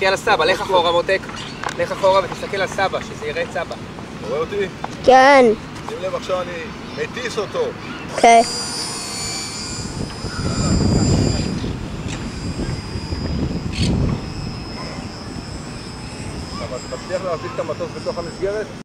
תסתכל על סבא, לך אחורה מותק. לך אחורה ותסתכל על סבא, שזה יראה את סבא. אתה רואה אותי? כן. שים לב, עכשיו אני מטיס אותו. אוקיי. אתה מצליח להחזיק את המטוס בתוך המסגרת?